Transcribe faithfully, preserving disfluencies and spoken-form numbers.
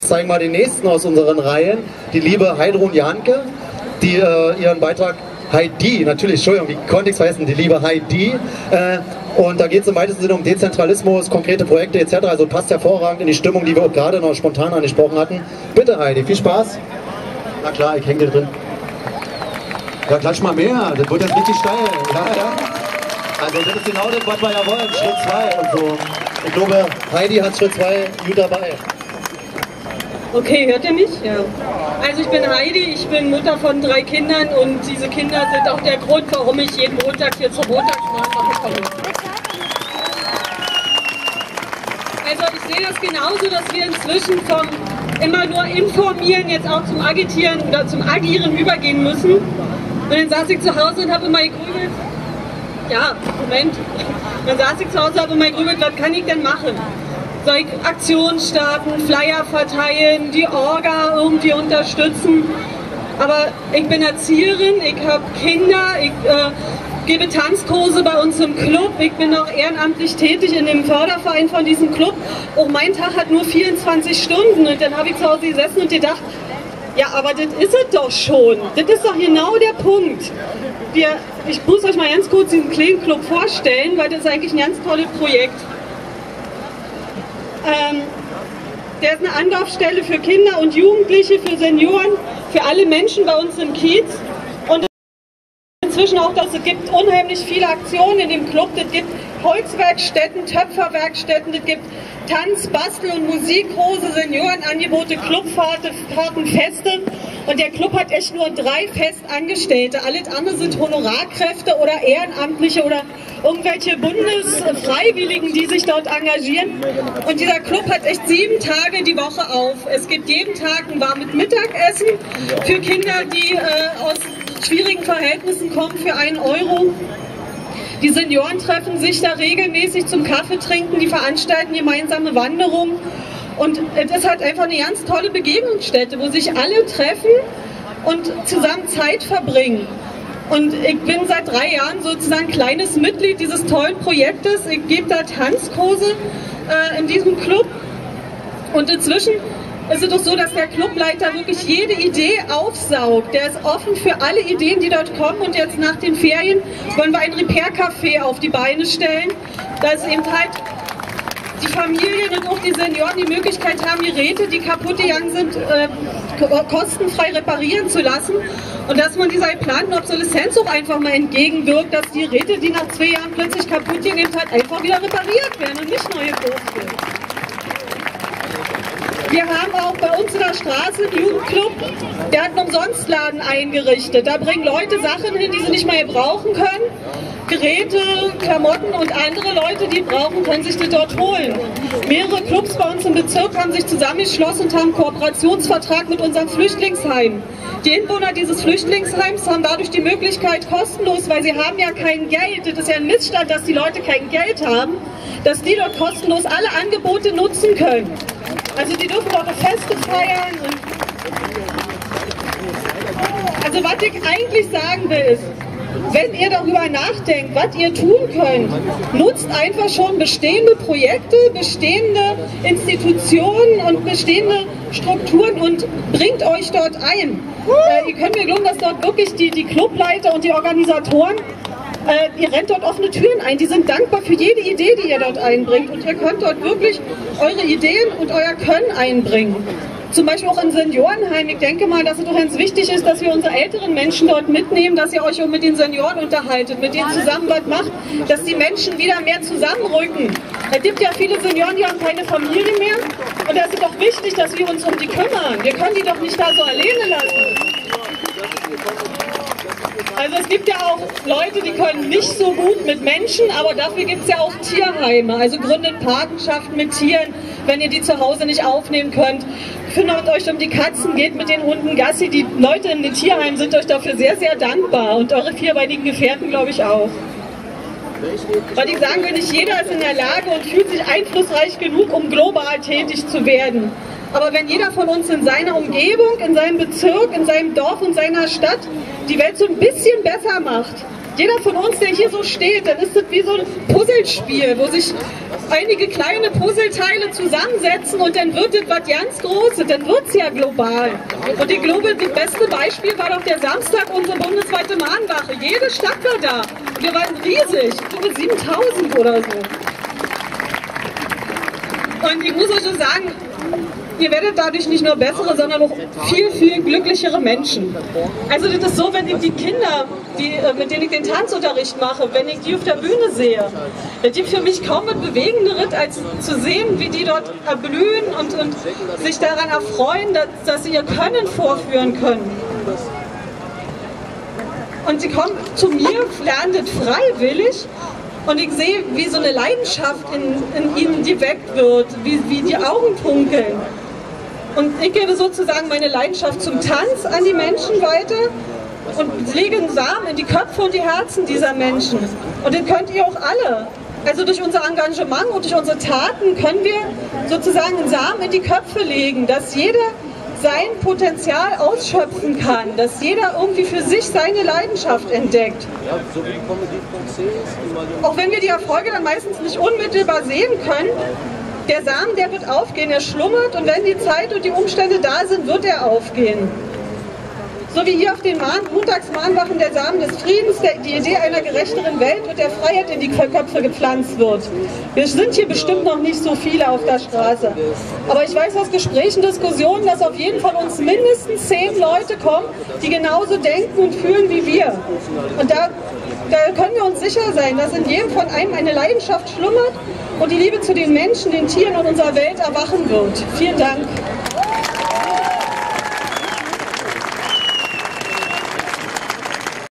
Zeigen wir den nächsten aus unseren Reihen, die liebe Heidrun Janke, die äh, ihren Beitrag Heidi, natürlich, Entschuldigung, wie konnte ich es vergessen, die liebe Heidi. Äh, und da geht es im weitesten Sinne um Dezentralismus, konkrete Projekte et cetera. Also passt hervorragend in die Stimmung, die wir auch gerade noch spontan angesprochen hatten. Bitte Heidi, viel Spaß. Na klar, ich hänge dir drin. Ja, klatsch mal mehr, das wird jetzt richtig steil. Ja, ja. Also das ist genau das, was wir ja wollen, Schritt zwei und so. Ich glaube, Heidi hat Schritt zwei gut dabei. Okay, hört ihr mich? Ja. Also ich bin Heidi, ich bin Mutter von drei Kindern und diese Kinder sind auch der Grund, warum ich jeden Montag hier zur Montagsmahnwache komme. Also ich sehe das genauso, dass wir inzwischen vom immer nur informieren jetzt auch zum Agitieren oder zum Agieren übergehen müssen. Und dann saß ich zu Hause und habe immer gegrübelt. Ja, Moment. Dann saß ich zu Hause und habe immer gegrübelt, was kann ich denn machen? Soll ich Aktionen starten, Flyer verteilen, die Orga irgendwie unterstützen? Aber ich bin Erzieherin, ich habe Kinder, ich äh, gebe Tanzkurse bei uns im Club, ich bin auch ehrenamtlich tätig in dem Förderverein von diesem Club. Auch mein Tag hat nur vierundzwanzig Stunden und dann habe ich zu Hause gesessen und gedacht, ja, aber das ist es doch schon. Das ist doch genau der Punkt. Wir, ich muss euch mal ganz kurz diesen kleinen Club vorstellen, weil das ist eigentlich ein ganz tolles Projekt. Ähm, der ist eine Anlaufstelle für Kinder und Jugendliche, für Senioren, für alle Menschen bei uns im Kiez. Und inzwischen auch, dass es gibt unheimlich viele Aktionen in dem Club. Es gibt Holzwerkstätten, Töpferwerkstätten, es gibt Tanz-, Bastel- und Musikkurse, Seniorenangebote, Clubfahrten, Feste. Und der Club hat echt nur drei Festangestellte. Alles andere sind Honorarkräfte oder Ehrenamtliche oder irgendwelche Bundesfreiwilligen, die sich dort engagieren. Und dieser Club hat echt sieben Tage die Woche auf. Es gibt jeden Tag ein warmes Mittagessen für Kinder, die äh, aus schwierigen Verhältnissen kommen, für einen Euro. Die Senioren treffen sich da regelmäßig zum Kaffee trinken, die veranstalten gemeinsame Wanderungen. Und es ist halt einfach eine ganz tolle Begegnungsstätte, wo sich alle treffen und zusammen Zeit verbringen. Und ich bin seit drei Jahren sozusagen kleines Mitglied dieses tollen Projektes. Ich gebe da Tanzkurse äh, in diesem Club. Und inzwischen ist es doch so, dass der Clubleiter wirklich jede Idee aufsaugt. Der ist offen für alle Ideen, die dort kommen. Und jetzt nach den Ferien wollen wir ein Repair-Café auf die Beine stellen. Da ist eben halt die Familien und auch die Senioren die Möglichkeit haben, Geräte, die kaputt gegangen sind, äh, kostenfrei reparieren zu lassen. Und dass man dieser geplanten Obsoleszenz auch einfach mal entgegenwirkt, dass die Geräte, die nach zwei Jahren plötzlich kaputt gehen, halt einfach wieder repariert werden und nicht neu gekauft werden. Wir haben auch bei uns in der Straße einen Jugendclub, der hat einen Umsonstladen eingerichtet. Da bringen Leute Sachen hin, die sie nicht mehr gebrauchen können. Geräte, Klamotten und andere Leute, die brauchen, können sich die dort holen. Mehrere Clubs bei uns im Bezirk haben sich zusammengeschlossen und haben einen Kooperationsvertrag mit unserem Flüchtlingsheim. Die Inwohner dieses Flüchtlingsheims haben dadurch die Möglichkeit, kostenlos, weil sie haben ja kein Geld, das ist ja ein Missstand, dass die Leute kein Geld haben, dass die dort kostenlos alle Angebote nutzen können. Also die dürfen dort Feste feiern. Und also was ich eigentlich sagen will ist, wenn ihr darüber nachdenkt, was ihr tun könnt, nutzt einfach schon bestehende Projekte, bestehende Institutionen und bestehende Strukturen und bringt euch dort ein. Äh, ihr könnt mir glauben, dass dort wirklich die, die Clubleiter und die Organisatoren, äh, ihr rennt dort offene Türen ein. Die sind dankbar für jede Idee, die ihr dort einbringt. Und ihr könnt dort wirklich eure Ideen und euer Können einbringen. Zum Beispiel auch in Seniorenheim. Ich denke mal, dass es doch ganz wichtig ist, dass wir unsere älteren Menschen dort mitnehmen, dass ihr euch auch mit den Senioren unterhaltet, mit denen zusammen was macht, dass die Menschen wieder mehr zusammenrücken. Es gibt ja viele Senioren, die haben keine Familie mehr. Und da ist es doch wichtig, dass wir uns um die kümmern. Wir können die doch nicht da so alleine lassen. Also es gibt ja auch Leute, die können nicht so gut mit Menschen, aber dafür gibt es ja auch Tierheime. Also gründet Patenschaften mit Tieren, wenn ihr die zu Hause nicht aufnehmen könnt. Kümmert euch um die Katzen, geht mit den Hunden Gassi. Die Leute in den Tierheimen sind euch dafür sehr, sehr dankbar. Und eure vierbeinigen Gefährten, glaube ich, auch. Weil ich sagen will, nicht jeder ist in der Lage und fühlt sich einflussreich genug, um global tätig zu werden. Aber wenn jeder von uns in seiner Umgebung, in seinem Bezirk, in seinem Dorf und seiner Stadt die Welt so ein bisschen besser macht, jeder von uns, der hier so steht, dann ist das wie so ein Puzzlespiel, wo sich einige kleine Puzzleteile zusammensetzen und dann wird das was ganz Großes, dann wird es ja global. Und ich glaube, das beste Beispiel war doch der Samstag, unsere bundesweite Mahnwache. Jede Stadt war da. Wir waren riesig, ich glaube siebentausend oder so. Und ich muss euch so sagen, ihr werdet dadurch nicht nur bessere, sondern auch viel, viel glücklichere Menschen. Also das ist so, wenn ich die Kinder, die, mit denen ich den Tanzunterricht mache, wenn ich die auf der Bühne sehe, das gibt für mich kaum was Bewegenderes, als zu sehen, wie die dort erblühen und, und sich daran erfreuen, dass, dass sie ihr Können vorführen können. Und sie kommen zu mir, lernen das freiwillig. Und ich sehe, wie so eine Leidenschaft in, in ihnen geweckt wird, wie, wie die Augen funkeln. Und ich gebe sozusagen meine Leidenschaft zum Tanz an die Menschen weiter und lege einen Samen in die Köpfe und die Herzen dieser Menschen. Und den könnt ihr auch alle. Also durch unser Engagement und durch unsere Taten können wir sozusagen einen Samen in die Köpfe legen, dass jeder sein Potenzial ausschöpfen kann, dass jeder irgendwie für sich seine Leidenschaft entdeckt. Auch wenn wir die Erfolge dann meistens nicht unmittelbar sehen können, der Samen, der wird aufgehen, er schlummert und wenn die Zeit und die Umstände da sind, wird er aufgehen. So wie hier auf den Montagsmahnwachen der Samen des Friedens, der, die Idee einer gerechteren Welt und der Freiheit in die Köpfe gepflanzt wird. Wir sind hier bestimmt noch nicht so viele auf der Straße. Aber ich weiß aus Gesprächen, Diskussionen, dass auf jeden von uns mindestens zehn Leute kommen, die genauso denken und fühlen wie wir. Und da, da können wir uns sicher sein, dass in jedem von einem eine Leidenschaft schlummert und die Liebe zu den Menschen, den Tieren und unserer Welt erwachen wird. Vielen Dank.